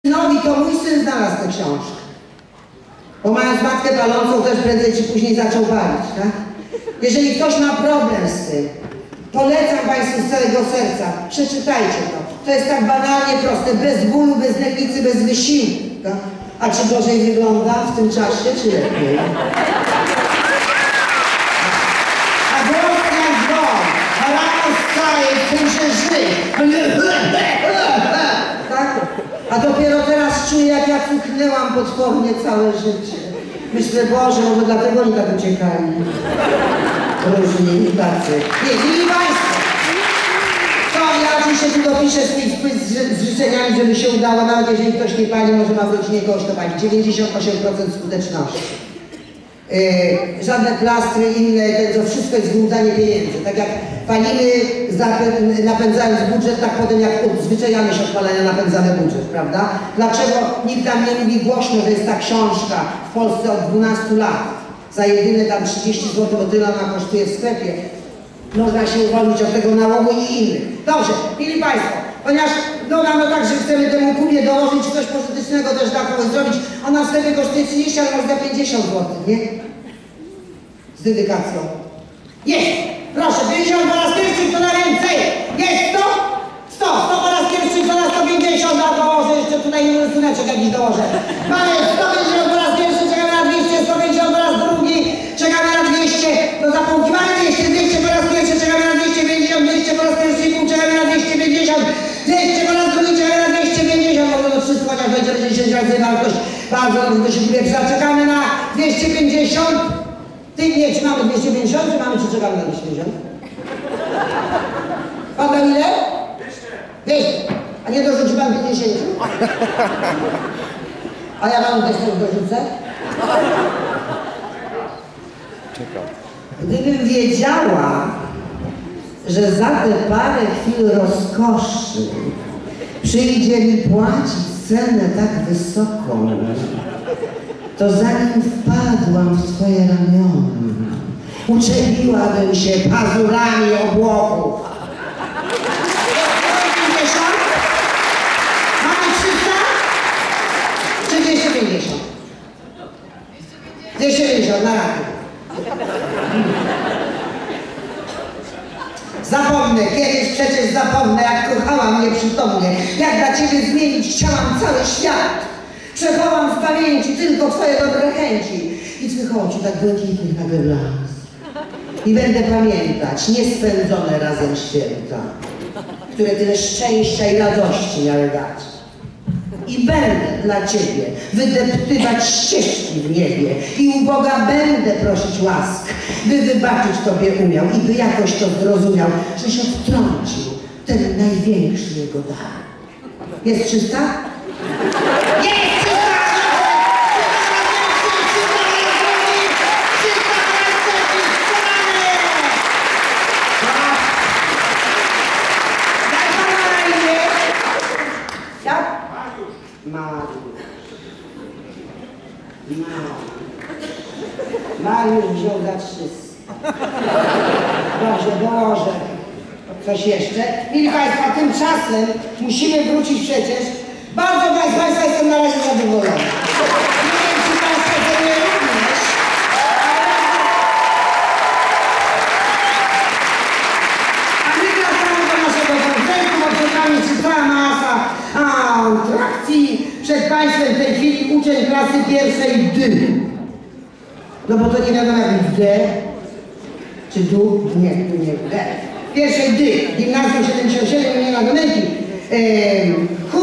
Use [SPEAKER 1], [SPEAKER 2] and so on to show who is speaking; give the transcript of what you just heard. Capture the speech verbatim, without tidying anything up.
[SPEAKER 1] synowi, to mój syn znalazł tę książkę. Bo mając matkę palącą, też prędzej czy później zaczął palić, tak? Jeżeli ktoś ma problem z tym, polecam Państwu z całego serca, przeczytajcie to. To jest tak banalnie proste, bez bólu, bez nerwicy, bez wysiłku. Tak? A czy gorzej wygląda w tym czasie, czy lepiej? A głos jak dzwon, a rano wstaje, muszę żyć. Tak? A dopiero teraz czuję, jak ja cuchnęłam potwornie całe życie. Myślę, Boże, może dlatego oni tak uciekali. Różni i tacy. Nie, mili Państwo, to ja oczywiście tu dopiszę swój wpływ z, z życzeniami, żeby się udało, nawet jeżeli ktoś nie pali, może ma w rodzinie kogoś to pali. dziewięćdziesiąt osiem procent skuteczności. Yy, żadne plastry, inne, to wszystko jest złudzanie pieniędzy. Tak jak palimy napędzając budżet, tak potem jak odzwyczajamy się od palenia, napędzamy budżet, prawda? Dlaczego nikt nam nie mówi głośno, że jest ta książka w Polsce od dwunastu lat? Za jedyne tam trzydzieści złotych, bo tyle ona kosztuje w sklepie. Można się uwolnić od tego nałogu i innych. Dobrze, mili Państwo, ponieważ no mamy tak, że chcemy temu Kubie dołożyć coś pożytecznego też dla kogoś zrobić, ona w sklepie kosztuje trzydzieści, ale może za pięćdziesiąt złotych, nie? Z dedykacją. Jest! Proszę, pięćdziesiąt po raz pierwszy, kto na więcej! Jest sto! sto! sto po raz pierwszy, kto na sto pięćdziesiąt, a dołożę jeszcze tutaj rysuneczek jakiś dołożę. Mamy sto pięćdziesiąt po raz pierwszy, czekamy na dwieście, sto pięćdziesiąt po raz drugi, czekamy na dwieście, do zapółki mamy dwieście, dwieście po raz pierwszy, czekamy na dwieście pięćdziesiąt, dwieście po raz pierwszy i pół, czekamy na dwieście pięćdziesiąt, dwieście po raz drugi, czekamy na dwieście pięćdziesiąt, może do trzystu, chociaż będzie dziesięć razy wartość, bardzo dobrze się pierwsza, czekamy na dwieście pięćdziesiąt. Ty nie, czy mamy dwieście pięćdziesiąt, czy mamy, czy czekamy na dwieście pięćdziesiąt? Pan dał ile? dwieście. A nie dorzuci pan pięćdziesiąt? A ja panu też coś dorzucę?
[SPEAKER 2] Czekam.
[SPEAKER 1] Gdybym wiedziała, że za tę parę chwil rozkoszy przyjdzie mi płacić cenę tak wysoką, to zanim wpadłam w twoje ramiona, uczepiłabym się pazurami obłoków. pięćdziesiąt? Mamy trzysta? Czy dwieście pięćdziesiąt? dwieście pięćdziesiąt, na razie. Zapomnę, kiedyś przecież zapomnę, jak kochałam nieprzytomnie, jak dla ciebie zmienić chciałam cały świat. Przechowam w pamięci tylko twoje dobre chęci i twych oczu tak błękitnych nagle blask. I będę pamiętać niespędzone razem święta, które tyle szczęścia i radości miały dać. I będę dla ciebie wydeptywać ścieżki w niebie i u Boga będę prosić łask, by wybaczyć tobie umiał i by jakoś to zrozumiał, żeś odtrącił ten największy jego dar. Jest trzysta? Jest! Mariusz wziął za trzysta. Dobrze, dołożę. Coś jeszcze? Mili Państwo, a tymczasem musimy wrócić przecież. Bardzo Państwa jestem na razie zadowolony. Nie wiem, czy Państwo to nie również. A my wracamy do naszego koncertu, bo przed nami jest cała masa atrakcji. Przed Państwem w tej chwili uczeń klasy pierwszej D. No bo to nie wiadomo jak D, czy du, nie, tu nie D. Pierwszej D, Gimnazjum siedemdziesiąt siedem imienia Domynki. Eee,